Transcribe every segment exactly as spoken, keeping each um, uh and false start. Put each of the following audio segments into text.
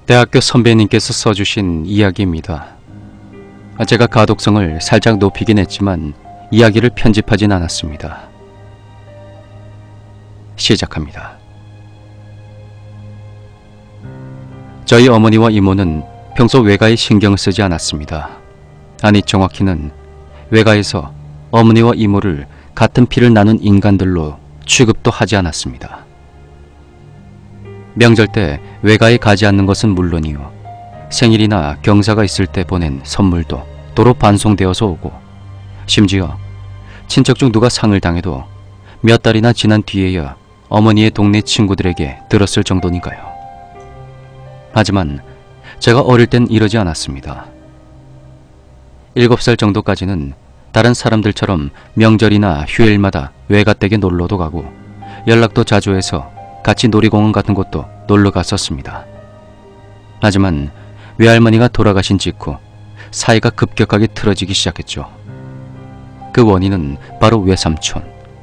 대학교 선배님께서 써주신 이야기입니다. 제가 가독성을 살짝 높이긴 했지만 이야기를 편집하진 않았습니다. 시작합니다. 저희 어머니와 이모는 평소 외가에 신경을 쓰지 않았습니다. 아니, 정확히는 외가에서 어머니와 이모를 같은 피를 나눈 인간들로 취급도 하지 않았습니다. 명절 때 외가에 가지 않는 것은 물론이요, 생일이나 경사가 있을 때 보낸 선물도 도로 반송되어서 오고, 심지어 친척 중 누가 상을 당해도 몇 달이나 지난 뒤에야 어머니의 동네 친구들에게 들었을 정도니까요. 하지만 제가 어릴 땐 이러지 않았습니다. 일곱 살 정도까지는 다른 사람들처럼 명절이나 휴일마다 외가댁에 놀러도 가고 연락도 자주 해서 같이 놀이공원 같은 곳도 놀러 갔었습니다. 하지만 외할머니가 돌아가신 직후 사이가 급격하게 틀어지기 시작했죠. 그 원인은 바로 외삼촌.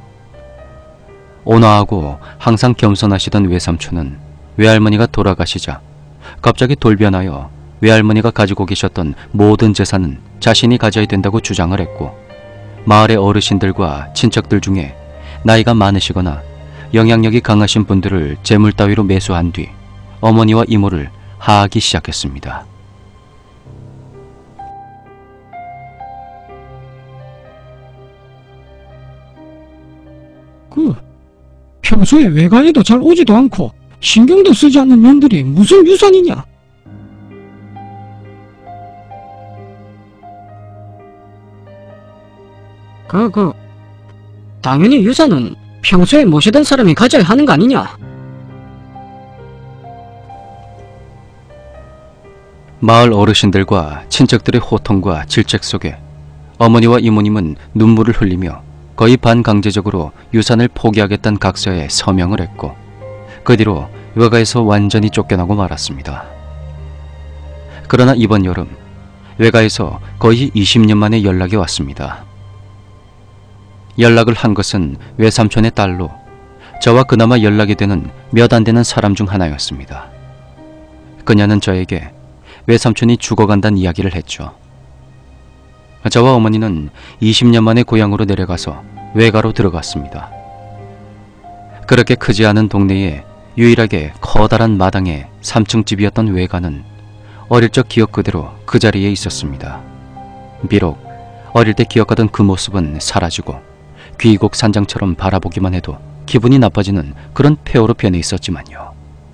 온화하고 항상 겸손하시던 외삼촌은 외할머니가 돌아가시자 갑자기 돌변하여 외할머니가 가지고 계셨던 모든 재산은 자신이 가져야 된다고 주장을 했고, 마을의 어르신들과 친척들 중에 나이가 많으시거나 영향력이 강하신 분들을 재물 따위로 매수한 뒤 어머니와 이모를 하하기 시작했습니다. 그 평소에 외가에도 잘 오지도 않고 신경도 쓰지 않는 년들이 무슨 유산이냐? 그, 그, 당연히 유산은 평소에 모시던 사람이 가져야 하는 거 아니냐? 마을 어르신들과 친척들의 호통과 질책 속에 어머니와 이모님은 눈물을 흘리며 거의 반강제적으로 유산을 포기하겠다는 각서에 서명을 했고, 그 뒤로 외가에서 완전히 쫓겨나고 말았습니다. 그러나 이번 여름 외가에서 거의 이십 년 만에 연락이 왔습니다. 연락을 한 것은 외삼촌의 딸로 저와 그나마 연락이 되는 몇 안 되는 사람 중 하나였습니다. 그녀는 저에게 외삼촌이 죽어간다는 이야기를 했죠. 저와 어머니는 이십 년 만에 고향으로 내려가서 외가로 들어갔습니다. 그렇게 크지 않은 동네에 유일하게 커다란 마당의 삼 층 집이었던 외가는 어릴 적 기억 그대로 그 자리에 있었습니다. 비록 어릴 때 기억하던 그 모습은 사라지고 귀곡 산장처럼 바라보기만 해도 기분이 나빠지는 그런 폐허로 변해 있었지만요.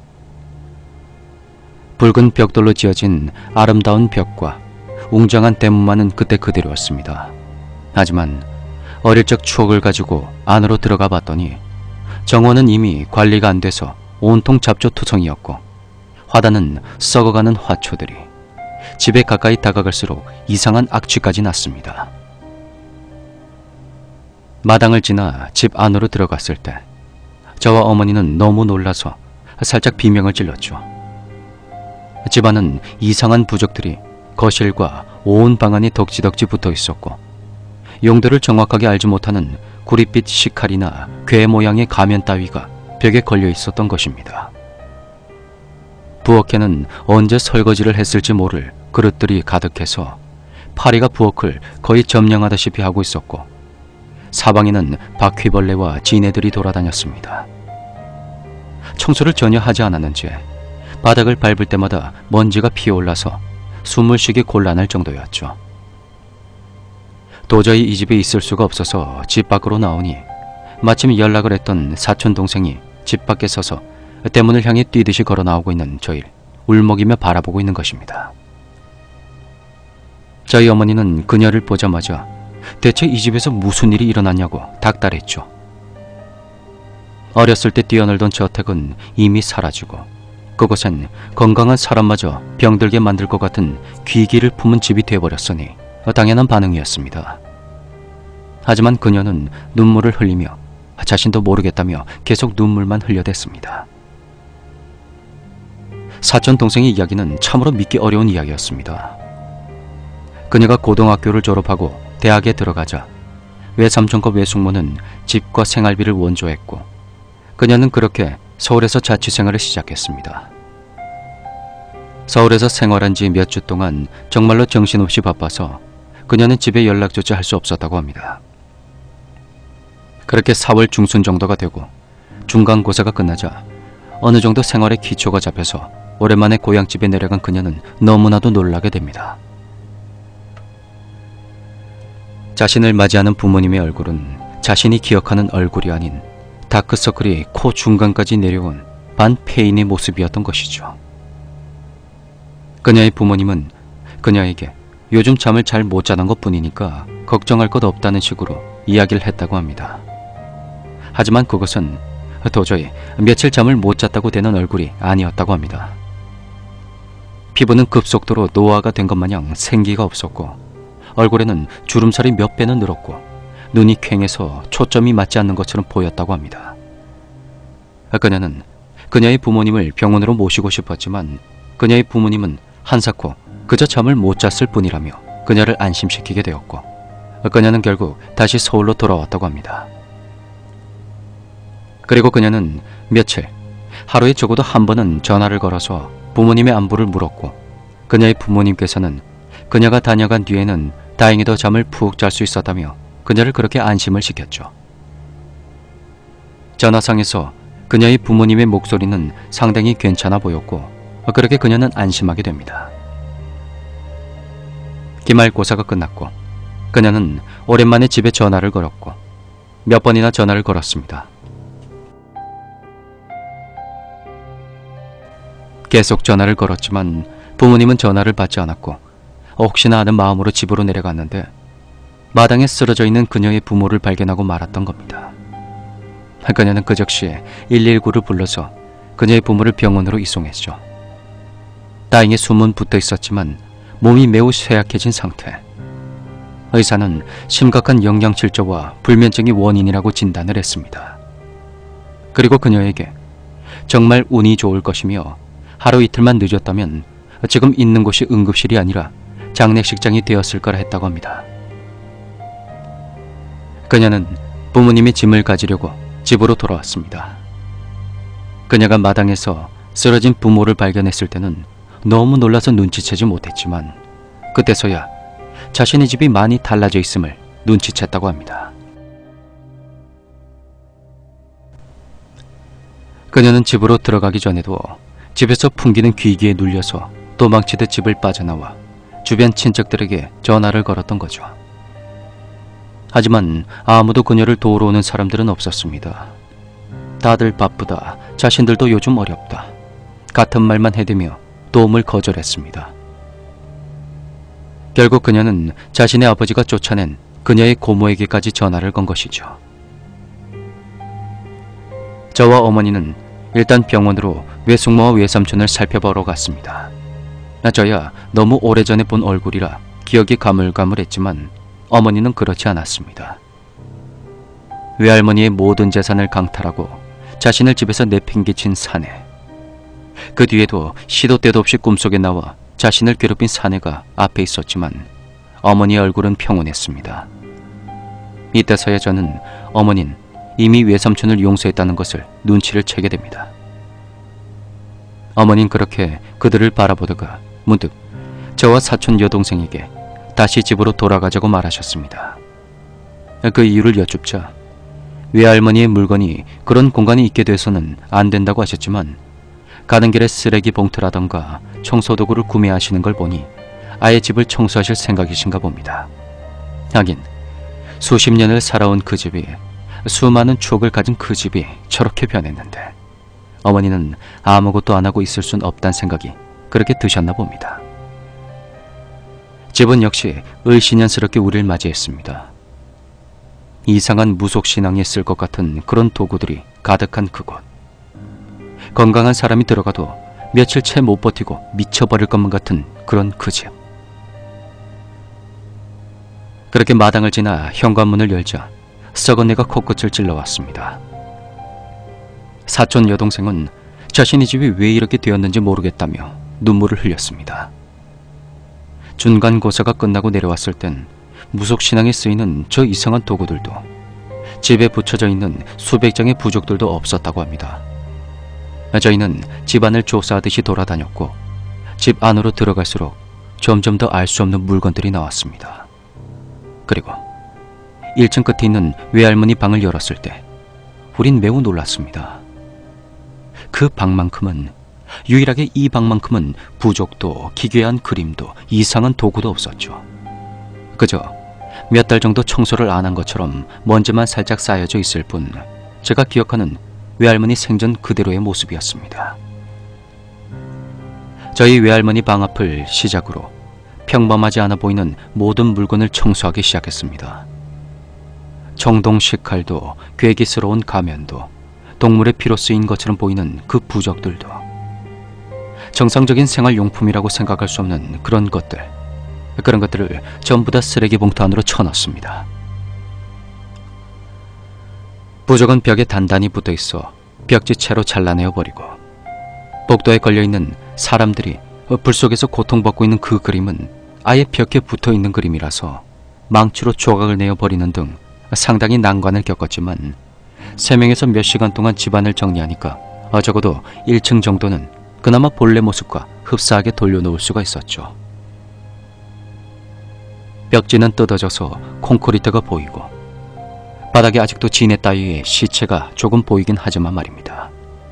붉은 벽돌로 지어진 아름다운 벽과 웅장한 대문만은 그때 그대로였습니다. 하지만 어릴 적 추억을 가지고 안으로 들어가 봤더니 정원은 이미 관리가 안 돼서 온통 잡초투성이었고, 화단은 썩어가는 화초들이, 집에 가까이 다가갈수록 이상한 악취까지 났습니다. 마당을 지나 집 안으로 들어갔을 때 저와 어머니는 너무 놀라서 살짝 비명을 질렀죠. 집안은 이상한 부적들이 거실과 온 방안이 덕지덕지 붙어 있었고, 용도를 정확하게 알지 못하는 구릿빛 식칼이나 괴 모양의 가면 따위가 벽에 걸려 있었던 것입니다. 부엌에는 언제 설거지를 했을지 모를 그릇들이 가득해서 파리가 부엌을 거의 점령하다시피 하고 있었고, 사방에는 바퀴벌레와 지네들이 돌아다녔습니다. 청소를 전혀 하지 않았는지 바닥을 밟을 때마다 먼지가 피어올라서 숨을 쉬기 곤란할 정도였죠. 도저히 이 집에 있을 수가 없어서 집 밖으로 나오니 마침 연락을 했던 사촌 동생이 집 밖에 서서 대문을 향해 뛰듯이 걸어 나오고 있는 저희를 울먹이며 바라보고 있는 것입니다. 저희 어머니는 그녀를 보자마자 대체 이 집에서 무슨 일이 일어났냐고 닥달했죠. 어렸을 때 뛰어놀던 저택은 이미 사라지고 그곳엔 건강한 사람마저 병들게 만들 것 같은 귀기를 품은 집이 되어버렸으니 당연한 반응이었습니다. 하지만 그녀는 눈물을 흘리며 자신도 모르겠다며 계속 눈물만 흘려댔습니다. 사촌 동생의 이야기는 참으로 믿기 어려운 이야기였습니다. 그녀가 고등학교를 졸업하고 대학에 들어가자 외삼촌과 외숙모는 집과 생활비를 원조했고, 그녀는 그렇게 서울에서 자취생활을 시작했습니다. 서울에서 생활한 지 몇 주 동안 정말로 정신없이 바빠서 그녀는 집에 연락조차 할 수 없었다고 합니다. 그렇게 사월 중순 정도가 되고 중간고사가 끝나자 어느 정도 생활의 기초가 잡혀서 오랜만에 고향집에 내려간 그녀는 너무나도 놀라게 됩니다. 자신을 맞이하는 부모님의 얼굴은 자신이 기억하는 얼굴이 아닌 다크서클이 코 중간까지 내려온 반폐인의 모습이었던 것이죠. 그녀의 부모님은 그녀에게 요즘 잠을 잘 못 자는 것 뿐이니까 걱정할 것 없다는 식으로 이야기를 했다고 합니다. 하지만 그것은 도저히 며칠 잠을 못 잤다고 되는 얼굴이 아니었다고 합니다. 피부는 급속도로 노화가 된 것 마냥 생기가 없었고 얼굴에는 주름살이 몇 배는 늘었고 눈이 퀭해서 초점이 맞지 않는 것처럼 보였다고 합니다. 그녀는 그녀의 부모님을 병원으로 모시고 싶었지만 그녀의 부모님은 한사코 그저 잠을 못 잤을 뿐이라며 그녀를 안심시키게 되었고 그녀는 결국 다시 서울로 돌아왔다고 합니다. 그리고 그녀는 며칠, 하루에 적어도 한 번은 전화를 걸어서 부모님의 안부를 물었고 그녀의 부모님께서는 그녀가 다녀간 뒤에는 다행히도 잠을 푹 잘 수 있었다며 그녀를 그렇게 안심을 시켰죠. 전화상에서 그녀의 부모님의 목소리는 상당히 괜찮아 보였고 그렇게 그녀는 안심하게 됩니다. 기말고사가 끝났고 그녀는 오랜만에 집에 전화를 걸었고 몇 번이나 전화를 걸었습니다. 계속 전화를 걸었지만 부모님은 전화를 받지 않았고 혹시나 하는 마음으로 집으로 내려갔는데 마당에 쓰러져 있는 그녀의 부모를 발견하고 말았던 겁니다. 그녀는 그 즉시 일일구를 불러서 그녀의 부모를 병원으로 이송했죠. 다행히 숨은 붙어 있었지만 몸이 매우 쇠약해진 상태. 의사는 심각한 영양실조와 불면증이 원인이라고 진단을 했습니다. 그리고 그녀에게 정말 운이 좋을 것이며 하루 이틀만 늦었다면 지금 있는 곳이 응급실이 아니라 장례식장이 되었을 거라 했다고 합니다. 그녀는 부모님이 짐을 가지려고 집으로 돌아왔습니다. 그녀가 마당에서 쓰러진 부모를 발견했을 때는 너무 놀라서 눈치채지 못했지만 그때서야 자신의 집이 많이 달라져 있음을 눈치챘다고 합니다. 그녀는 집으로 들어가기 전에도 집에서 풍기는 귀기에 눌려서 도망치듯 집을 빠져나와 주변 친척들에게 전화를 걸었던 거죠. 하지만 아무도 그녀를 도우러 오는 사람들은 없었습니다. 다들 바쁘다, 자신들도 요즘 어렵다 같은 말만 해대며 도움을 거절했습니다. 결국 그녀는 자신의 아버지가 쫓아낸 그녀의 고모에게까지 전화를 건 것이죠. 저와 어머니는 일단 병원으로 외숙모와 외삼촌을 살펴보러 갔습니다. 저야 너무 오래전에 본 얼굴이라 기억이 가물가물했지만 어머니는 그렇지 않았습니다. 외할머니의 모든 재산을 강탈하고 자신을 집에서 내팽개친 사내. 그 뒤에도 시도 때도 없이 꿈속에 나와 자신을 괴롭힌 사내가 앞에 있었지만 어머니의 얼굴은 평온했습니다. 이때서야 저는 어머니는 이미 외삼촌을 용서했다는 것을 눈치를 채게 됩니다. 어머니는 그렇게 그들을 바라보다가 문득 저와 사촌 여동생에게 다시 집으로 돌아가자고 말하셨습니다. 그 이유를 여쭙자 외할머니의 물건이 그런 공간에 있게 돼서는 안 된다고 하셨지만 가는 길에 쓰레기 봉투라던가 청소도구를 구매하시는 걸 보니 아예 집을 청소하실 생각이신가 봅니다. 하긴 수십 년을 살아온 그 집이, 수많은 추억을 가진 그 집이 저렇게 변했는데 어머니는 아무것도 안 하고 있을 순 없다는 생각이 그렇게 드셨나 봅니다. 집은 역시 을씨년스럽게 우리를 맞이했습니다. 이상한 무속신앙에 쓸 것 같은 그런 도구들이 가득한 그곳. 건강한 사람이 들어가도 며칠 채 못 버티고 미쳐버릴 것만 같은 그런 그 집. 그렇게 마당을 지나 현관문을 열자 썩은 내가 코끝을 찔러왔습니다. 사촌 여동생은 자신의 집이 왜 이렇게 되었는지 모르겠다며 눈물을 흘렸습니다. 중간고사가 끝나고 내려왔을 땐 무속신앙에 쓰이는 저 이상한 도구들도 집에 붙여져 있는 수백 장의 부적들도 없었다고 합니다. 저희는 집안을 조사하듯이 돌아다녔고 집 안으로 들어갈수록 점점 더 알 수 없는 물건들이 나왔습니다. 그리고 일 층 끝에 있는 외할머니 방을 열었을 때 우린 매우 놀랐습니다. 그 방만큼은, 유일하게 이 방만큼은 부족도 기괴한 그림도 이상한 도구도 없었죠. 그저 몇 달 정도 청소를 안 한 것처럼 먼지만 살짝 쌓여져 있을 뿐, 제가 기억하는 외할머니 생전 그대로의 모습이었습니다. 저희 외할머니 방 앞을 시작으로 평범하지 않아 보이는 모든 물건을 청소하기 시작했습니다. 청동식 칼도, 괴기스러운 가면도, 동물의 피로 쓰인 것처럼 보이는 그 부적들도, 정상적인 생활용품이라고 생각할 수 없는 그런 것들, 그런 것들을 전부 다 쓰레기 봉투 안으로 쳐넣습니다. 부적은 벽에 단단히 붙어 있어 벽지채로 잘라내어 버리고, 복도에 걸려있는 사람들이 불 속에서 고통받고 있는 그 그림은 아예 벽에 붙어 있는 그림이라서 망치로 조각을 내어 버리는 등 상당히 난관을 겪었지만, 세 명에서 몇 시간 동안 집안을 정리하니까 적어도 일 층 정도는 그나마 본래 모습과 흡사하게 돌려놓을 수가 있었죠. 벽지는 뜯어져서 콘크리트가 보이고, 바닥에 아직도 지네 따위의 시체가 조금 보이긴 하지만 말입니다.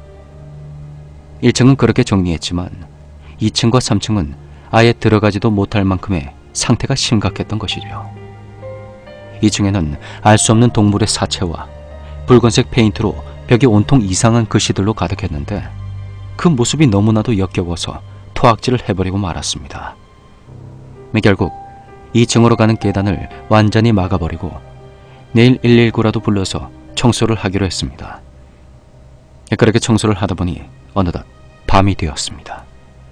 일 층은 그렇게 정리했지만 이 층과 삼 층은 아예 들어가지도 못할 만큼의 상태가 심각했던 것이죠. 이 층에는 알 수 없는 동물의 사체와 붉은색 페인트로 벽이 온통 이상한 글씨들로 가득했는데, 그 모습이 너무나도 역겨워서 토악질을 해버리고 말았습니다. 결국 이 층으로 가는 계단을 완전히 막아버리고 내일 일일구라도 불러서 청소를 하기로 했습니다. 그렇게 청소를 하다 보니 어느덧 밤이 되었습니다.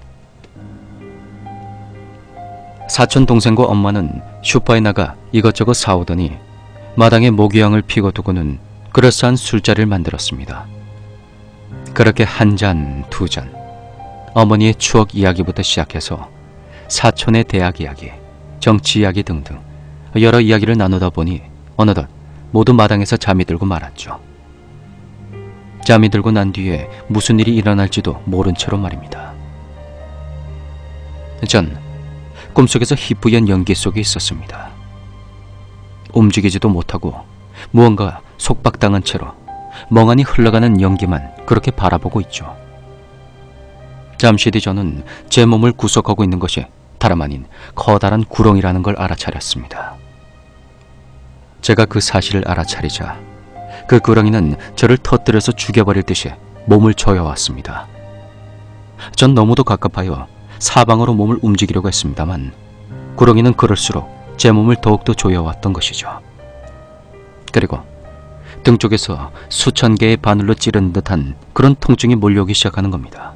사촌 동생과 엄마는 슈퍼에 나가 이것저것 사오더니 마당에 모기향을 피고 두고는 그럴싸한 술자리를 만들었습니다. 그렇게 한 잔, 두 잔, 어머니의 추억 이야기부터 시작해서 사촌의 대학 이야기, 정치 이야기 등등 여러 이야기를 나누다 보니 어느덧 모두 마당에서 잠이 들고 말았죠. 잠이 들고 난 뒤에 무슨 일이 일어날지도 모른 채로 말입니다. 전 꿈속에서 희뿌연 연기 속에 있었습니다. 움직이지도 못하고 무언가 속박당한 채로 멍하니 흘러가는 연기만 그렇게 바라보고 있죠. 잠시 뒤 저는 제 몸을 구속하고 있는 것이 다름 아닌 커다란 구렁이라는 걸 알아차렸습니다. 제가 그 사실을 알아차리자 그 구렁이는 저를 터뜨려서 죽여버릴 듯이 몸을 조여왔습니다. 전 너무도 갑갑하여 사방으로 몸을 움직이려고 했습니다만 구렁이는 그럴수록 제 몸을 더욱더 조여왔던 것이죠. 그리고 등 쪽에서 수천 개의 바늘로 찌른 듯한 그런 통증이 몰려오기 시작하는 겁니다.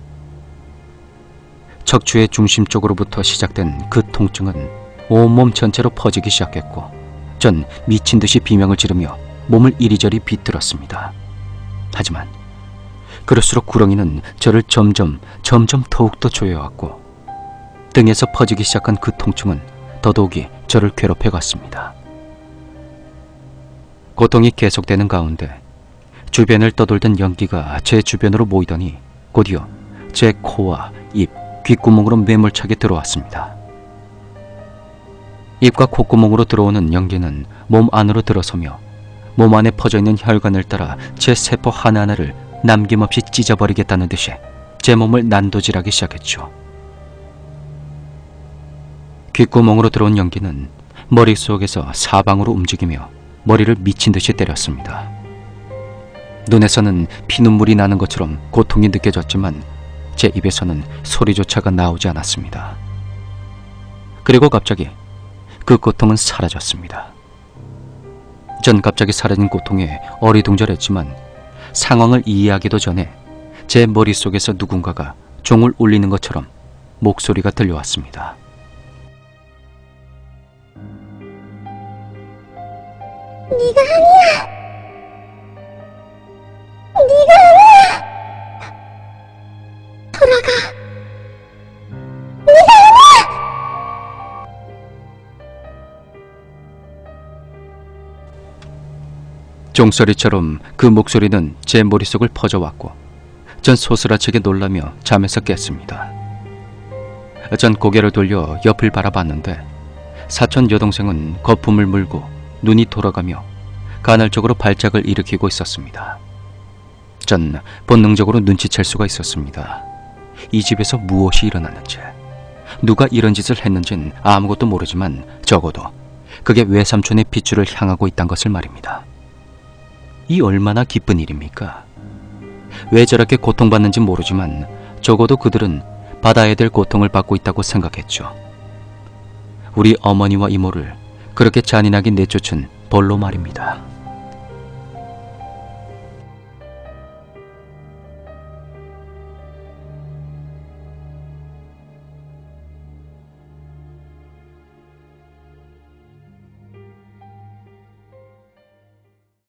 척추의 중심 쪽으로부터 시작된 그 통증은 온몸 전체로 퍼지기 시작했고, 전 미친 듯이 비명을 지르며 몸을 이리저리 비틀었습니다. 하지만 그럴수록 구렁이는 저를 점점 점점 더욱더 조여왔고, 등에서 퍼지기 시작한 그 통증은 더더욱이 저를 괴롭혀갔습니다. 고통이 계속되는 가운데 주변을 떠돌던 연기가 제 주변으로 모이더니 곧이어 제 코와 입, 귓구멍으로 매몰차게 들어왔습니다. 입과 콧구멍으로 들어오는 연기는 몸 안으로 들어서며 몸 안에 퍼져있는 혈관을 따라 제 세포 하나하나를 남김없이 찢어버리겠다는 듯이 제 몸을 난도질하기 시작했죠. 귓구멍으로 들어온 연기는 머릿속에서 사방으로 움직이며 머리를 미친 듯이 때렸습니다. 눈에서는 피눈물이 나는 것처럼 고통이 느껴졌지만 제 입에서는 소리조차가 나오지 않았습니다. 그리고 갑자기 그 고통은 사라졌습니다. 전 갑자기 사라진 고통에 어리둥절했지만 상황을 이해하기도 전에 제 머릿속에서 누군가가 종을 울리는 것처럼 목소리가 들려왔습니다. 네가 아니야. 네가 아니야. 돌아가. 네가 아니야. 종소리처럼 그 목소리는 제 머릿속을 퍼져왔고 전 소스라치게 놀라며 잠에서 깼습니다. 전 고개를 돌려 옆을 바라봤는데 사촌 여동생은 거품을 물고 눈이 돌아가며 간헐적으로 발작을 일으키고 있었습니다. 전 본능적으로 눈치챌 수가 있었습니다. 이 집에서 무엇이 일어났는지, 누가 이런 짓을 했는지는 아무것도 모르지만 적어도 그게 외삼촌의 핏줄을 향하고 있다는 것을 말입니다. 이 얼마나 기쁜 일입니까? 왜 저렇게 고통받는지 모르지만 적어도 그들은 받아야 될 고통을 받고 있다고 생각했죠. 우리 어머니와 이모를 그렇게 잔인하게 내쫓은 벌로 말입니다.